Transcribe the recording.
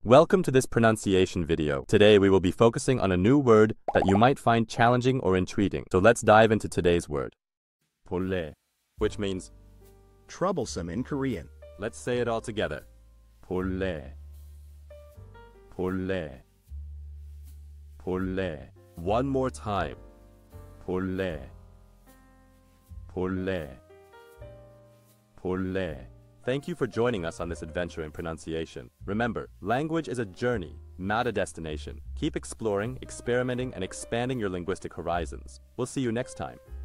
Welcome to this pronunciation video. Today we will be focusing on a new word that you might find challenging or intriguing. So let's dive into today's word. bolrae, which means troublesome in Korean. Let's say it all together. bolrae. bolrae. bolrae. One more time. bolrae. bolrae. bolrae. Thank you for joining us on this adventure in pronunciation. Remember, language is a journey, not a destination. Keep exploring, experimenting, and expanding your linguistic horizons. We'll see you next time.